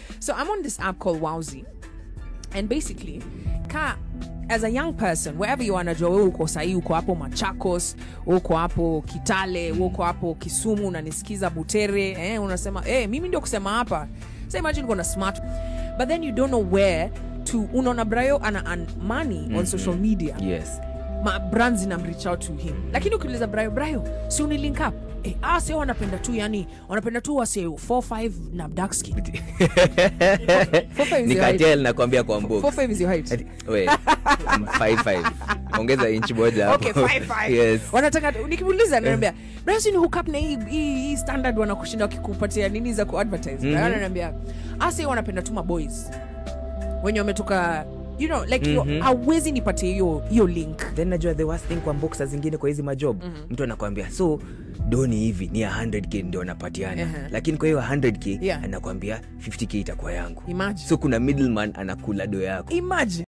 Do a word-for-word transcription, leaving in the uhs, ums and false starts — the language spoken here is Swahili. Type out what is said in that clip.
So I'm on this app called Wowzi. And basically, ka, as a young person, wherever you are, najua wewe uko sahi, uko hapo Machakos, uko hapo Kitale, uko hapo Kisumu, unanisikiza Butere, eh, unasema, eh, mimi ndio kusema hapa. So imagine uko na smart, but then you don't know where to, unaona Brayo ana earn money mm-hmm. on social media. Yes. Ma brands ina reach out to him. Lakini ukiuliza Brayo, Brayo, si uni link up? Eh, ah, sio wanapenda tu, yani, wanapenda tu wase four five na dark skin. four five is Nikatel na kuambia kwa Kwambox. four five is your height. Wait. five five. Ongeza inch moja hapo. Okay, five five. Yes. Wanataka nikimuuliza ananiambia, "Brayo, si ni hook up na hii hii standard wanakushinda wakikupatia nini za ku-advertise?" Mm-hmm. Ananiambia, "Ah, sio wanapenda tu ma boys." Wenye wametoka, you know, like mm-hmm. hawezi nipatie hiyo hiyo link. Then najua the worst thing kwa Kwambox zingine kwa hizi majob, mm-hmm. mtu anakuambia so doni hivi ni one hundred k ndio anapatiana. Uh-huh. Lakini kwa hiyo one hundred k yeah. anakuambia fifty k itakuwa yangu. Imagine. So kuna middleman anakula do yako. Imagine.